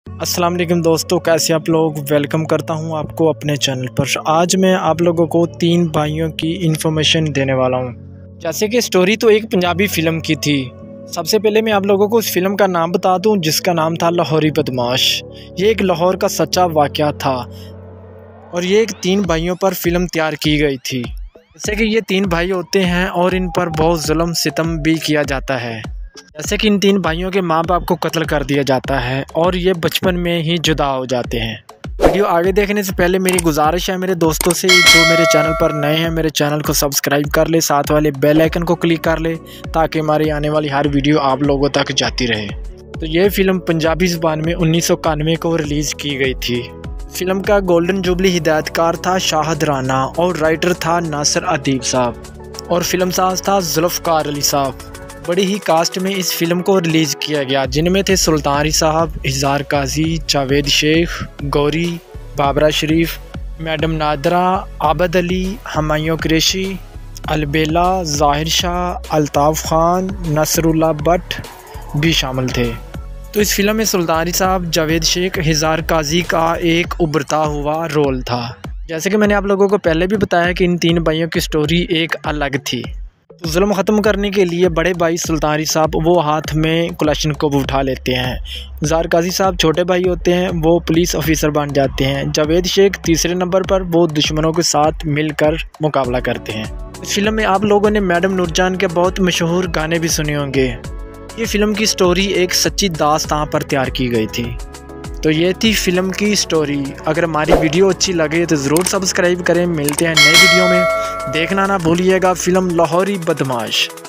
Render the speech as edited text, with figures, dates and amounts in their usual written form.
अस्सलाम वालेकुम दोस्तों, कैसे आप लोग। वेलकम करता हूं आपको अपने चैनल पर। आज मैं आप लोगों को 3 भाइयों की इन्फॉर्मेशन देने वाला हूं। जैसे कि स्टोरी तो एक पंजाबी फ़िल्म की थी। सबसे पहले मैं आप लोगों को उस फिल्म का नाम बता दूं जिसका नाम था लाहौरी बदमाश। ये एक लाहौर का सच्चा वाक़या था और ये एक 3 भाइयों पर फिल्म तैयार की गई थी। जैसे कि ये 3 भाई होते हैं और इन पर बहुत जुल्म सितम भी किया जाता है। जैसे कि इन 3 भाइयों के माँ बाप को कत्ल कर दिया जाता है और ये बचपन में ही जुदा हो जाते हैं। वीडियो आगे देखने से पहले मेरी गुजारिश है मेरे दोस्तों से, जो मेरे चैनल पर नए हैं मेरे चैनल को सब्सक्राइब कर ले, साथ वाले बेल आइकन को क्लिक कर ले ताकि हमारी आने वाली हर वीडियो आप लोगों तक जाती रहे। तो ये फिल्म पंजाबी ज़बान में 1991 को रिलीज़ की गई थी। फिल्म का गोल्डन जुबली हिदायतकार था शाहिद राना और राइटर था नासिर अदीब साहब और फिल्म साज था जुल्फ़कार अली साहब। बड़ी ही कास्ट में इस फिल्म को रिलीज़ किया गया, जिनमें थे सुल्तान अली साहब, इज़हार काजी, जावेद शेख, गौरी, बाबरा शरीफ, मैडम नादरा, आबद अली, हमायूं कुरैशी, अलबेला, ज़ाहिर शाह, अल्ताफ़ खान, नसरुल्लाह भट्ट भी शामिल थे। तो इस फिल्म में सुल्तान अली साहब, जावेद शेख, इज़हार काजी का एक उभरता हुआ रोल था। जैसे कि मैंने आप लोगों को पहले भी बताया कि इन 3 भाइयों की स्टोरी एक अलग थी। तो जुल्म ख़त्म करने के लिए बड़े भाई सुल्तान अली साहब वो हाथ में कलाशनकोव उठा लेते हैं। इज़हार काजी साहब छोटे भाई होते हैं, वो पुलिस ऑफिसर बन जाते हैं। जावेद शेख तीसरे नंबर पर, वो दुश्मनों के साथ मिलकर मुकाबला करते हैं। इस फिल्म में आप लोगों ने मैडम नूरजान के बहुत मशहूर गाने भी सुने होंगे। ये फिल्म की स्टोरी एक सच्ची दास्तां पर तैयार की गई थी। तो ये थी फिल्म की स्टोरी। अगर हमारी वीडियो अच्छी लगे तो ज़रूर सब्सक्राइब करें। मिलते हैं नए वीडियो में। देखना ना भूलिएगा फिल्म लाहौरी बदमाश।